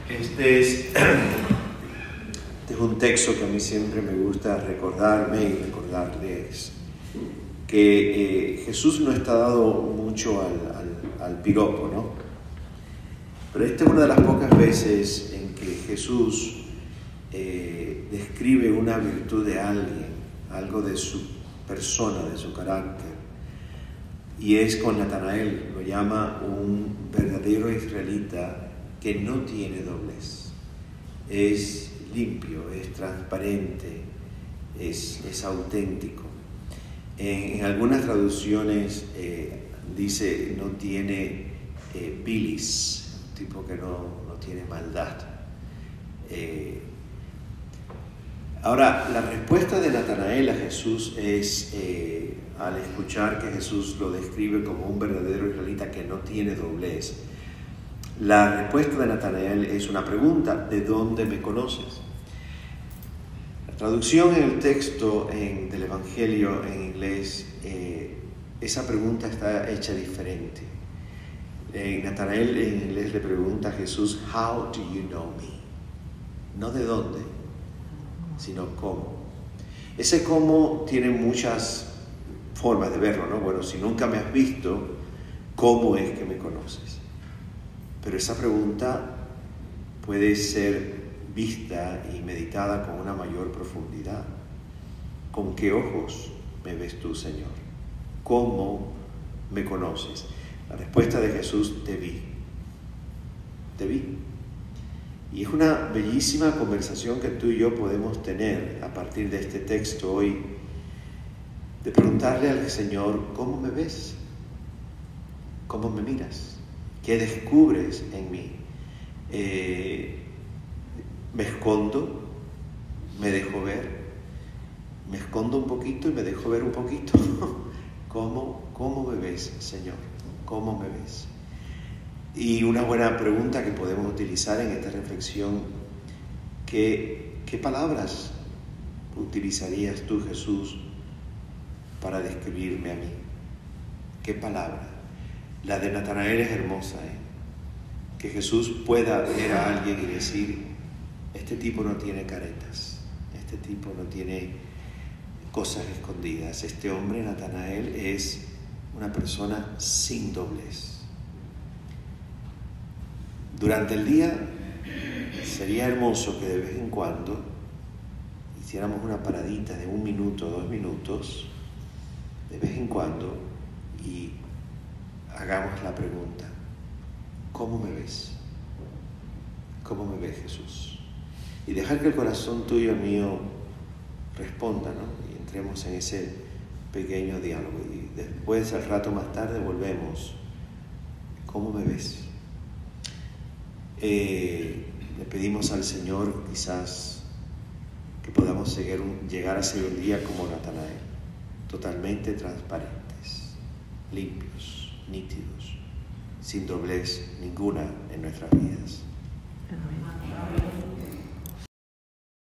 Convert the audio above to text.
Este es un texto que a mí siempre me gusta recordarme y recordarles que Jesús no está dado mucho al piropo, ¿no? Pero esta es una de las pocas veces en que Jesús describe una virtud de alguien, algo de su persona, de su carácter, y es con Natanael. Lo llama un verdadero israelita que no tiene doblez, es limpio, es transparente, es auténtico. En algunas traducciones dice no tiene bilis, un tipo que no tiene maldad. Ahora, la respuesta de Natanael a Jesús es, al escuchar que Jesús lo describe como un verdadero israelita que no tiene doblez, la respuesta de Natanael es una pregunta: ¿de dónde me conoces? La traducción en el texto del Evangelio en inglés, esa pregunta está hecha diferente. Natanael en inglés le pregunta a Jesús: How do you know me? No de dónde, sino cómo. Ese cómo tiene muchas formas de verlo, ¿no? Bueno, si nunca me has visto, ¿cómo es que me conoces? Pero esa pregunta puede ser vista y meditada con una mayor profundidad. ¿Con qué ojos me ves tú, Señor? ¿Cómo me conoces? La respuesta de Jesús: te vi. Te vi. Y es una bellísima conversación que tú y yo podemos tener a partir de este texto hoy, de preguntarle al Señor: ¿cómo me ves? ¿Cómo me miras? ¿Qué descubres en mí? ¿Me escondo? ¿Me dejo ver? ¿Me escondo un poquito y me dejo ver un poquito? ¿Cómo me ves, Señor? ¿Cómo me ves? Y una buena pregunta que podemos utilizar en esta reflexión: ¿qué palabras utilizarías tú, Jesús, para describirme a mí? ¿Qué palabra? La de Natanael es hermosa, que Jesús pueda ver a alguien y decir: este tipo no tiene caretas, este tipo no tiene cosas escondidas, este hombre, Natanael, es una persona sin doblez. Durante el día sería hermoso que de vez en cuando hiciéramos una paradita de 1 minuto, 2 minutos, de vez en cuando, y hagamos la pregunta: ¿cómo me ves? ¿Cómo me ves, Jesús? Y dejar que el corazón tuyo y mío responda, ¿no? Y entremos en ese pequeño diálogo. Y después, al rato más tarde, volvemos: ¿cómo me ves? Le pedimos al Señor quizás que podamos llegar a ser un día como Natanael, totalmente transparentes, limpios, nítidos, sin doblez ninguna en nuestras vidas. Amén.